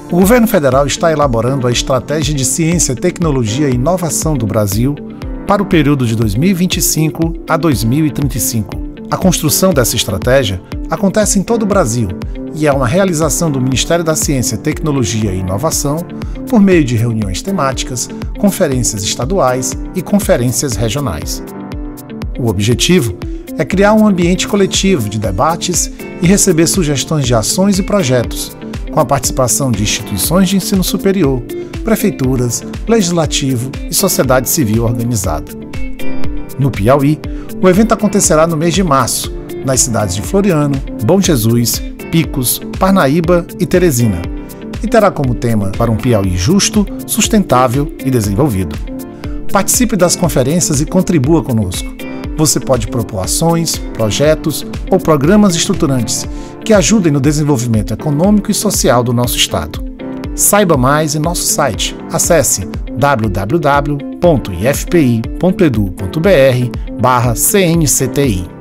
O governo federal está elaborando a Estratégia de Ciência, Tecnologia e Inovação do Brasil para o período de 2025 a 2035. A construção dessa estratégia acontece em todo o Brasil e é uma realização do Ministério da Ciência, Tecnologia e Inovação por meio de reuniões temáticas, conferências estaduais e conferências regionais. O objetivo é criar um ambiente coletivo de debates e receber sugestões de ações e projetos, com a participação de instituições de ensino superior, prefeituras, legislativo e sociedade civil organizada. No Piauí, o evento acontecerá no mês de março, nas cidades de Floriano, Bom Jesus, Picos, Parnaíba e Teresina, e terá como tema para um Piauí justo, sustentável e desenvolvido. Participe das conferências e contribua conosco. Você pode propor ações, projetos ou programas estruturantes que ajudem no desenvolvimento econômico e social do nosso estado. Saiba mais em nosso site. Acesse www.ifpi.edu.br/cncti.